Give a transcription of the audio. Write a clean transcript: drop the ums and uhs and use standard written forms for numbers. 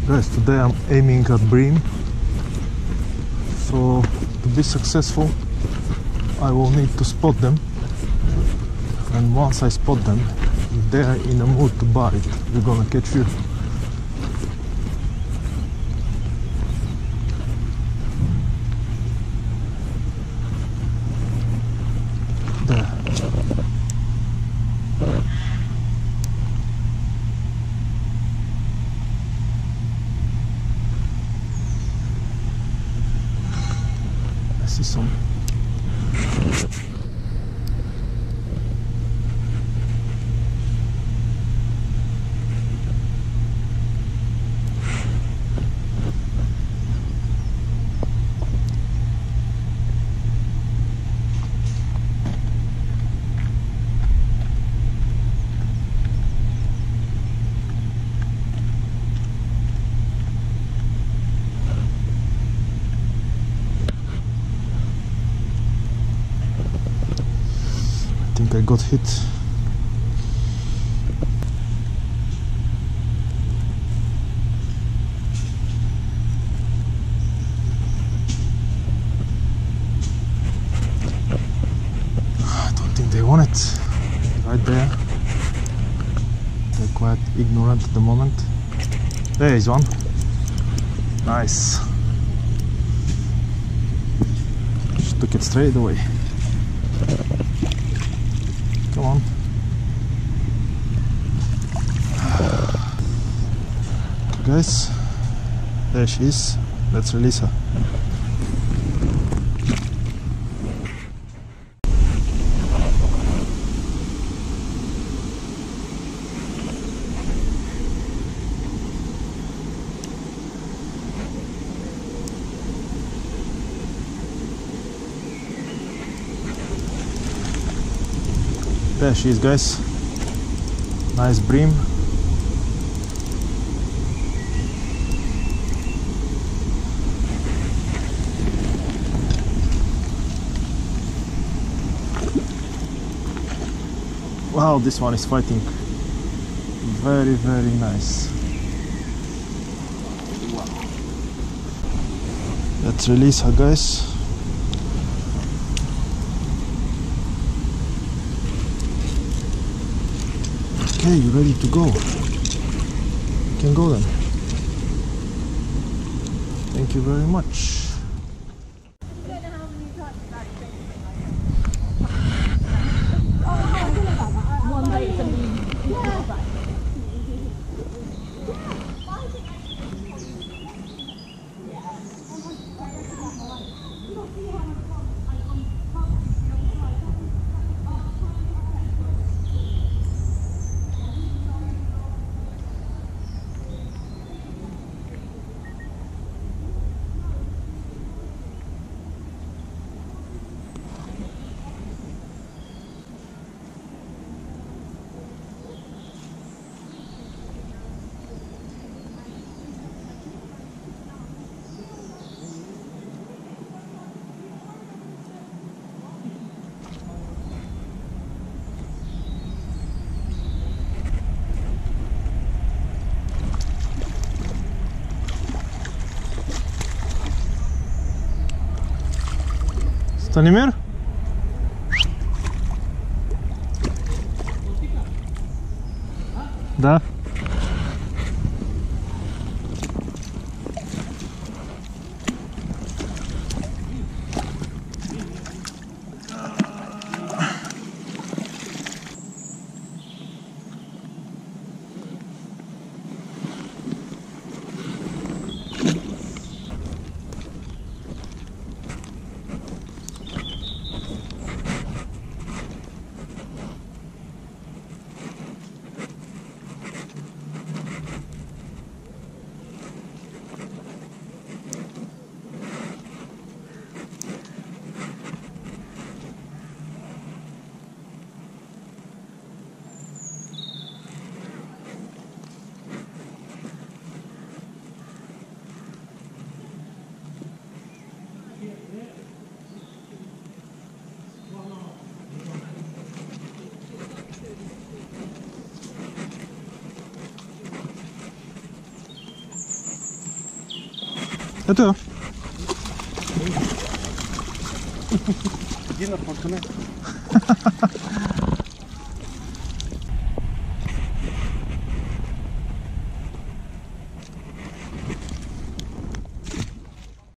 Guys, today I'm aiming at bream, so to be successful I will need to spot them, and once I spot them, if they are in a mood to bite, we're gonna catch you. There. I see some. I think I got hit. I don't think they want it. Right there. They're quite ignorant at the moment. There is one. Nice. Just took it straight away. Come on. Guys, there she is. Let's release her. There she is, guys. Nice bream. Wow, this one is fighting. Very, very nice. Wow. Let's release her, guys. Okay, you ready to go? You can go then. Thank you very much. Станимир? Да. Ето я. Един на портуне.